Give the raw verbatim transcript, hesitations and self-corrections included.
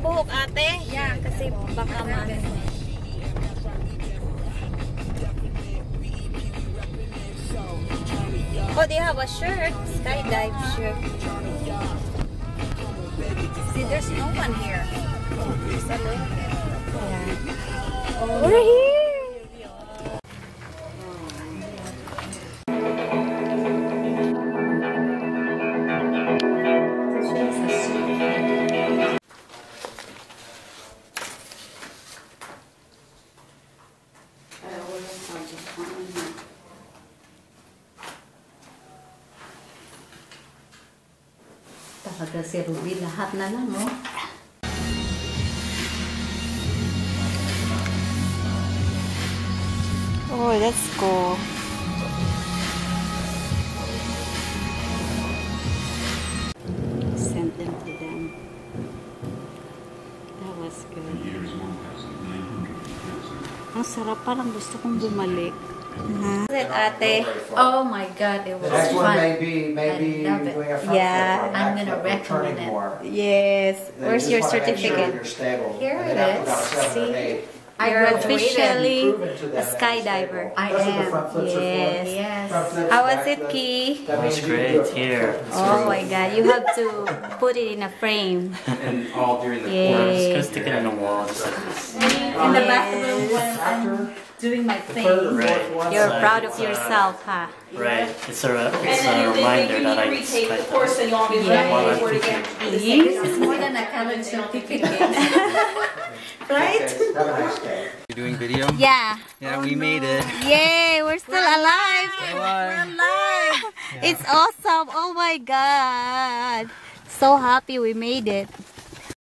buhok, ate? Yeah, kasi baka man. Oh, they have a shirt. Skydive shirt. See, there's no one here. Yeah. Oh, we're here. Talaga si Ruby, lahat na lang, oh. Oh, let's go. Sent them to them. That was good. Ang sarap, parang gusto kong bumalik. Uh-huh. Ate? Oh my God, it was The next fun. one may be, maybe I love it. doing a front Yeah. flip or a I'm back gonna flip or recommend turning it. more. Yes. Then Where's you your just wanna make sure certificate? you're stable. Here And it after is. about seven or See? eight, I You're graduated. officially proven to them a that you're skydiver. stable. I Especially the am. front flips are full. Yes. Yes. Front flips, How was back it, flips. Key? That That's means you can great do a front here. flip. Oh my God, you have to put it in a frame. And all during the Yay. course. Just gonna stick it in the wall just like this. In the bathroom when I'm After doing my the thing. third or Right. fourth one, You're Like proud of it's, uh, yourself, huh? Right. It's a, it's And then a you, reminder you that I need to retake the skydived. course, and you want me to Yeah. yeah. for it again. This is more than a college certificate. Right? okay, have a nice day. You're doing video? Yeah. Yeah, we made it. Yay, we're still alive. We're alive. It's awesome. Oh my God. So happy we made it.